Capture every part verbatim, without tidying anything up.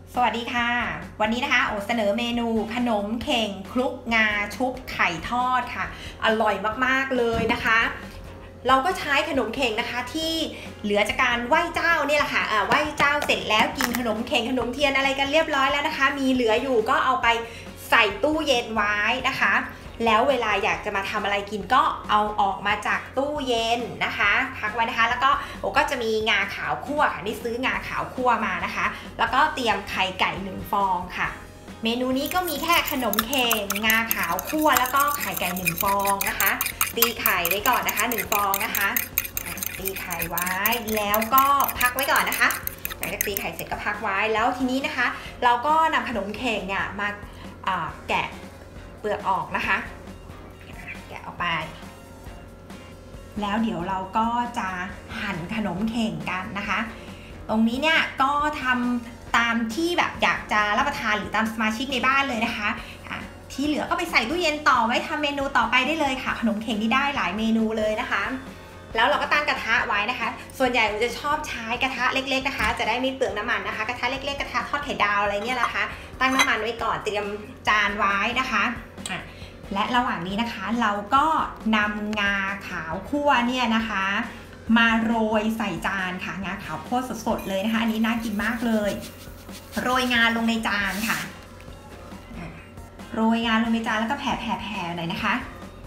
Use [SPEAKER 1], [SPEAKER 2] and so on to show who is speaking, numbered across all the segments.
[SPEAKER 1] สวัสดีค่ะวันนี้นะคะโอเสนอเมนูขนมเข่งคลุกงาชุบไข่ทอดค่ะอร่อยมากๆเลยนะคะเราก็ใช้ขนมเข่งนะคะที่เหลือจากการไหว้เจ้านี่แหละค่ะไหว้เจ้าเสร็จแล้วกินขนมเข่งขนมเทียนอะไรกันเรียบร้อยแล้วนะคะมีเหลืออยู่ก็เอาไปใส่ตู้เย็นไว้นะคะแล้วเวลาอยากจะมาทำอะไรกินก็เอาออกมาจากตู้เย็นนะคะพักไว้นะคะแล้วก็โอก็จะมีงาขาวคั่วค่ะนี่ซื้องาขาวคั่วมานะคะแล้วก็เตรียมไข่ไก่หนึ่งฟองค่ะเมนูนี้ก็มีแค่ขนมเข่งงาขาวคั่วแล้วก็ไข่ไก่หนึ่งฟองนะคะตีไข่ไว้ก่อนนะคะหนึ่งฟองนะคะตีไข่ไว้แล้วก็พักไว้ก่อนนะคะหลังจากตีไข่เสร็จก็พักไว้แล้วทีนี้นะคะเราก็นำขนมเข่งเนี่ยมาแกะเปลือกออกนะคะแกะออกไปแล้วเดี๋ยวเราก็จะหั่นขนมเข่งกันนะคะตรงนี้เนี่ยก็ทำตามที่แบบอยากจะรับประทานหรือตามสมาชิกในบ้านเลยนะคะที่เหลือก็ไปใส่ตู้เย็นต่อไว้ทำเมนูต่อไปได้เลยค่ะขนมเข่งนี่ได้หลายเมนูเลยนะคะแล้วเราก็ตั้งกระทะไว้นะคะส่วนใหญ่เราจะชอบใช้กระทะเล็กๆนะคะจะได้ไม่เปลืองน้ำมันนะคะกระทะเล็กๆกระทะทอดไข่ดาวอะไรเนี่ยนะคะตั้งน้ำมันไว้ก่อนเตรียมจานไว้นะคะและระหว่างนี้นะคะเราก็นำงาขาวคั่วเนี่ยนะคะมาโรยใส่จานค่ะงาขาวคั่วสดๆเลยนะคะอันนี้น่ากินมากเลยโรยงาลงในจานค่ะโรยงาลงในจานแล้วก็แผ่ๆๆหน่อยนะคะ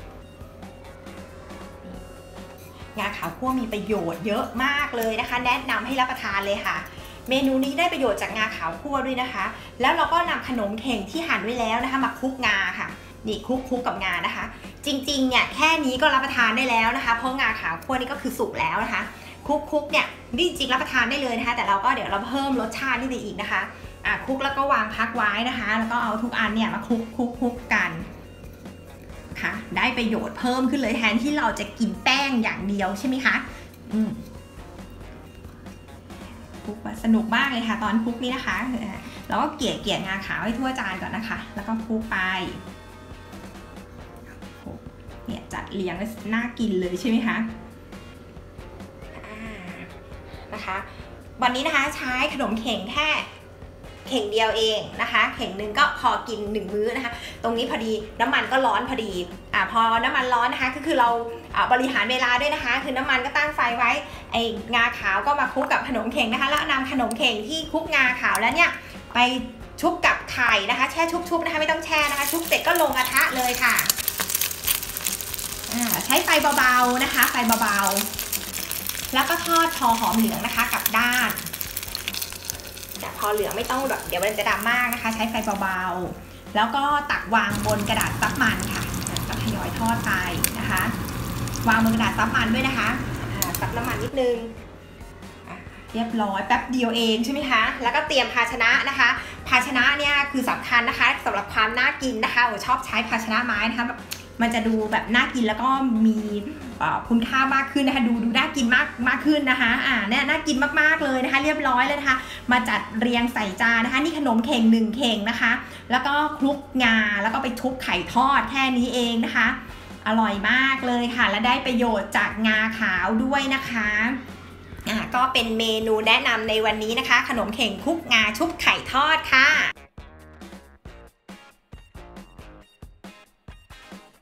[SPEAKER 1] งาขาวคั่วมีประโยชน์เยอะมากเลยนะคะแนะนำให้รับประทานเลยค่ะเมนูนี้ได้ประโยชน์จากงาขาวคั่วด้วยนะคะแล้วเราก็นำขนมเข่งที่หั่นไว้แล้วนะคะมาคลุกงาค่ะนี่คลุกคลุกกับงานะคะจริงๆเนี่ยแค่นี้ก็รับประทานได้แล้วนะคะเพราะงาขาวคั่วนี่ก็คือสุกแล้วนะคะคลุกคลุกเนี่ยนี่จริงๆรับประทานได้เลยนะคะแต่เราก็เดี๋ยวเราเพิ่มรสชาตินี่ไปอีกนะคะอ่ะคลุกแล้วก็วางพักไว้นะคะแล้วก็เอาทุกอันเนี่ยมาคลุกคลุกคลุกกันค่ะได้ประโยชน์เพิ่มขึ้นเลยแทนที่เราจะกินแป้งอย่างเดียวใช่ไหมคะอืมคลุกสนุกมากเลยค่ะตอนคลุกนี้นะคะเราก็เกี่ยเกี่ยงาขาวให้ทั่วจานก่อนนะคะแล้วก็คลุกไปเนี่ยจัดเรียงน่ากินเลยใช่ไหมคะนะคะวันนี้นะคะใช้ขนมเข่งแค่เข่งเดียวเองนะคะเข่งหนึ่งก็พอกินหนึ่งมื้อนะคะตรงนี้พอดีน้ำมันก็ร้อนพอดีอ่าพอน้ำมันร้อนนะคะก็คือเราบริหารเวลาด้วยนะคะคือน้ำมันก็ตั้งไฟไว้ไองาขาวก็มาคลุกกับขนมเข่งนะคะแล้วนำขนมเข่งที่คลุกงาขาวแล้วเนี่ยไปชุบกับไข่นะคะแช่ชุบๆนะคะไม่ต้องแช่นะคะชุบเสร็จก็ลงกระทะเลยค่ะใช้ไฟเบาๆนะคะไฟเบาๆแล้วก็ทอดพอหอมเหลืองนะคะกลับด้านแต่พอเหลืองไม่ต้องแบบเดี๋ยวมันจะดำมากนะคะใช้ไฟเบาๆแล้วก็ตักวางบนกระดาษซับมันค่ะก็ทยอยทอดไปนะคะวางบนกระดาษซับมันด้วยนะคะซับน้ำมันนิดนึงเรียบร้อยแป๊บเดียวเองใช่ไหมคะแล้วก็เตรียมภาชนะนะคะภาชนะเนี่ยคือสำคัญนะคะสำหรับความน่ากินนะคะโอ้ชอบใช้ภาชนะไม้นะคะมันจะดูแบบน่ากินแล้วก็มีคุณค่ามากขึ้นนะคะดูดูน่ากินมากมากขึ้นนะคะอ่าเนี่ยน่ากินมากๆเลยนะคะเรียบร้อยเลยนะคะมาจัดเรียงใส่จานนะคะนี่ขนมเข่งหนึ่งเข่งนะคะแล้วก็คลุกงาแล้วก็ไปทุบไข่ทอดแค่นี้เองนะคะอร่อยมากเลยค่ะและได้ประโยชน์จากงาขาวด้วยนะคะอ่าก็เป็นเมนูแนะนำในวันนี้นะคะขนมเข่งคลุกงาชุบไข่ทอดค่ะ